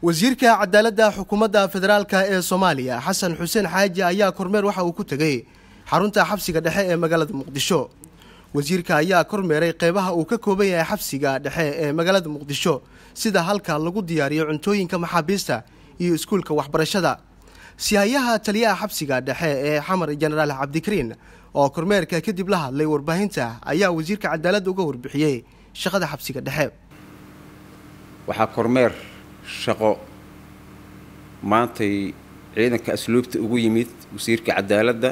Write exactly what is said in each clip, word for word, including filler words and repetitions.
wasiirka cadaaladda xukuumadda federaalka ee Soomaaliya Xasan Xuseen Xaaji ayaa kormeer waxa uu ku tagay xarunta xabsiga dhexe ee magaalada Muqdisho. wasiirka ayaa kormeeray qeybaha uu ka kooban yahay xabsiga dhexe ee magaalada Muqdisho sida halka lagu diyaariyo cuntooyinka maxaabiista iyo iskuulka waxbarashada. siyayaha taliyaha xabsiga dhexe ee Xamar General Cabdikariin oo kormeerka kadib la hadlay warbaahinta ayaa wasiirka cadaaladda uga warbixiyay shaqada xabsiga dhexe. waxa kormeer shaqo maantay ciidanka asluubta ugu yimid wasiirka cadaaladda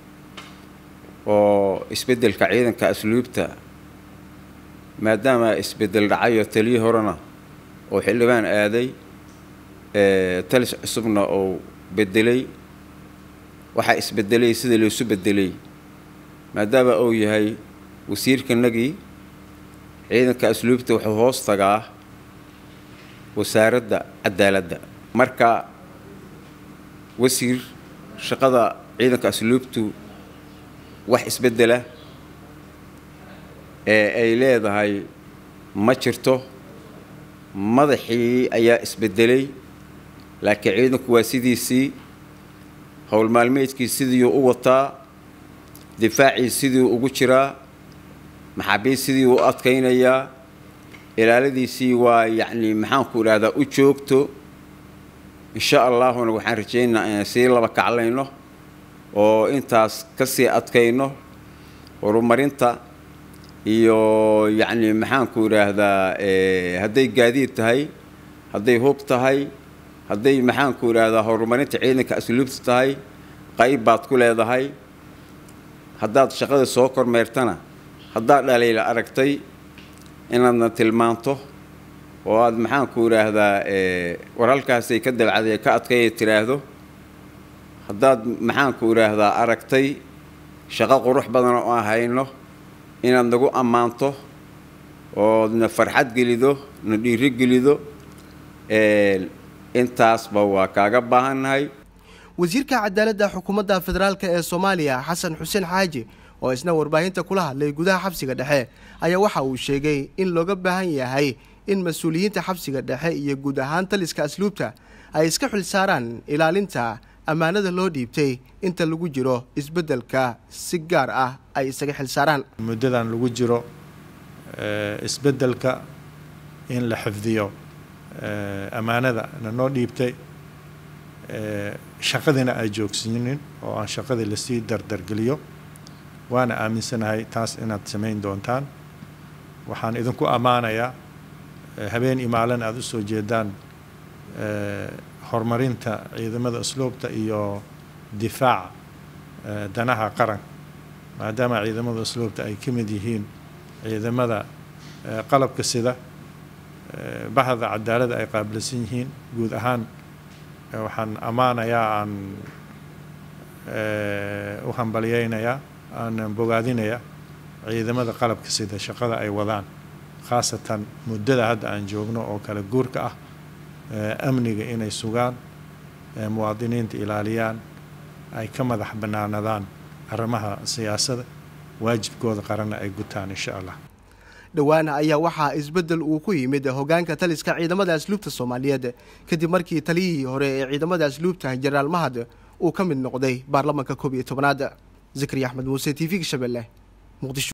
oo isbedelka ciidanka asluubta maadaama isbedel dhacayo taliye horena oo xildhibaan aaday ee talis cusubna oo bedelay waxa isbedelay sida loo soo bedelay maadaama uu yahay wasiirka nagi ciidanka asluubta wuxuu hoos tagaa wasaaradda cadaaladda. marka wasiir shaqada ciidanka asluubtu wax isbedela ee ay leedahay ma jirto. madaxii ayaa isbedelay laakiin ciidanku waa sidiisii hawl maalmeedkii sidii uu wataa difaacii sidii ugu jiraa maxaabiis sidii uu adkaynayaa ilaaladiisii waa yacni maxaan ku iraahdaa u joogto insha allahuna waxaan rajaynaynaa inaan sii laba kaclayno oo intaas ka sii adkayno horumarinta iyo yacni maxaan ku iraahdaa hadday gaadiid tahay hadday hub tahay hadday maxaan ku iraahdaa horumarinta ciidanka asluubta tahay qayb baad ku leedahay. haddaad shaqada soo kormeertana haddaad dhaliila aragtay inaadna tilmaanto oo aad maxaan ku iraahdaa war halkaasay ka dabcaday ka adkay tiraahdo. haddaad maxaan ku iraahdaa aragtay shaqo qurux badan oo aan hayno inaad nagu ammaanto oo na farxad gelido na dhiiri gelido intaasba waa kaaga baahannahay. wasiirka cadaaladda xukuumadda federaalka ee Soomaaliya Xasan Xuseen Xaaji oo isna warbaahinta kula hadlay gudaha xabsiga dhexe ayaa waxa uu sheegay in looga baahan yahay in mas'uuliyiinta xabsiga dhexe iyo guud ahaan taliska asluubta ay iska xil saaraan ilaalinta amaanada loo dhiibtay inta lagu jiro isbedelka si gaar ah ay isaga xil saaraan. muddadan lagu jiro isbedelka in la xifdiyo amaanada noo dhiibtay shaqadina ay joogsiinin oo aan shaqadii la sii dardargeliyo waana aaminsanahay taas inaad samayn doontaan. waxaan idinku ammaanayaa habeen iyo maalin aad u soo jeedaan horumarinta ciidamada asluubta iyo difaaca danaha qaran maadaama ciidamada asluubta ay ka mid yihiin ciidamada qalabka sida bahda cadaaladda ay qaabilsan yihiin. guud ahaan waxaan ammaanayaa aan u hambaliyeynayaa aan bogaadinayaa ciidamada qalabka sida shaqada ay wadaan khaasatan muddada hadda aan joogno oo kala guurka ah amniga inay sugaan muwaadiniinta ilaaliyaan ay ka madax bannaanadaan arrimaha siyaasadda waajibkooda qaranna ay gutaan insha allah. dhawaana ayaa waxaa isbedel uu ku yimid hoggaanka taliska ciidamada asluubta Soomaaliyeed kadib markii taliyihii hore ee ciidamada asluubta Generaal Mahad uu ka mid noqday baarlamaanka koob iyo tobnaad. Zakariya Axmed Muuse T V Shabeelle Muqdisho.